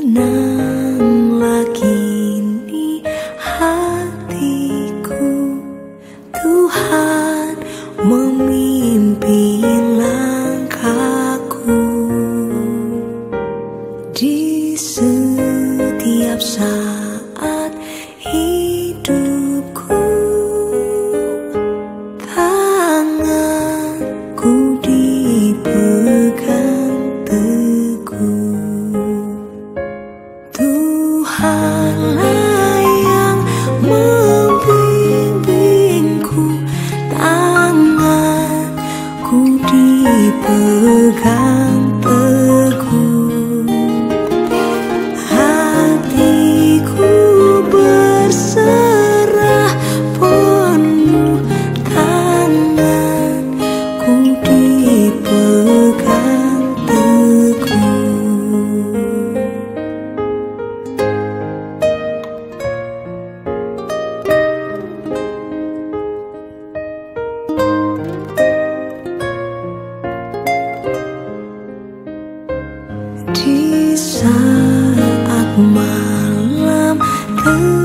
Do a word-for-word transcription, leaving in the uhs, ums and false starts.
tenanglah kini hatiku. Tuhan memimpin langkahku di setiap saat hidupku. Tanganku dipegang teguh. Tuhanlah yang membimbingku. Tanganku dipegang teguh. Hatiku berserah penuh. Tanganku dipegang teguh. Di saat malam